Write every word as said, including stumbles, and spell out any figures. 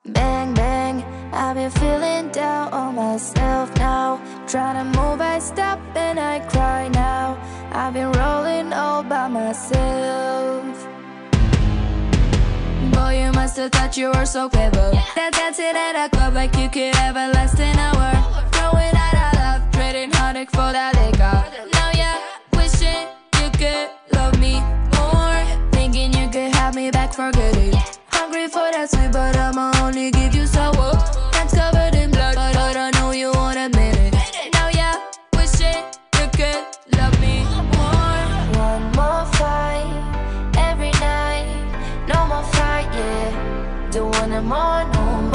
Bang, bang, I've been feeling down on myself now. Trying to move, I stop and I cry now. I've been rolling all by myself. Boy, you must have thought you were so clever. That dancing at a club like you could have a last an hour. Throwing out our love, trading heartache for that liquor. Now you're wishing you could love me more, thinking you could have me back for good. Hungry for that sweet, but I'ma only give you sour. Hands covered in blood, but I know you won't admit it. Now you're wishing you could love me more. One more fight every night, no more fight, yeah. Don't want no more, no more.